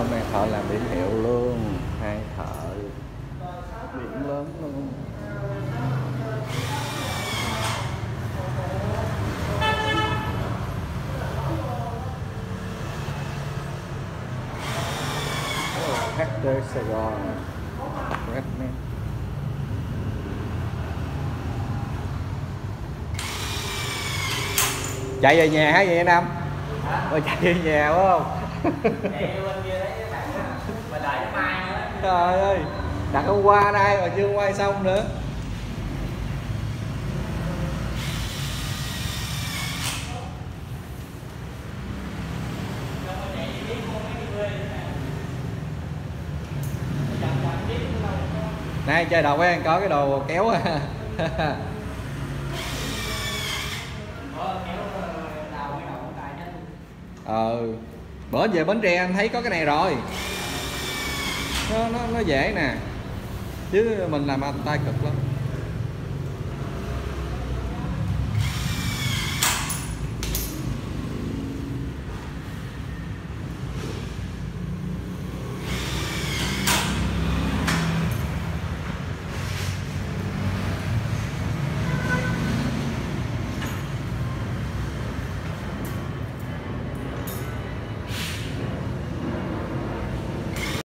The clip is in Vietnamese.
Hôm nay thợ làm biển hiệu luôn, hai thợ biển lớn luôn. HD Sài Gòn Redman. Chạy về nhà hả vậy Nam? Rồi chạy về nhà phải không? Trời ơi, đặt hôm qua đây mà chưa quay xong nữa. Này chơi đầu ấy, có cái đồ kéo à. Bữa về Bến Tre anh thấy có cái này rồi, nó dễ nè, chứ mình làm tay cực lắm.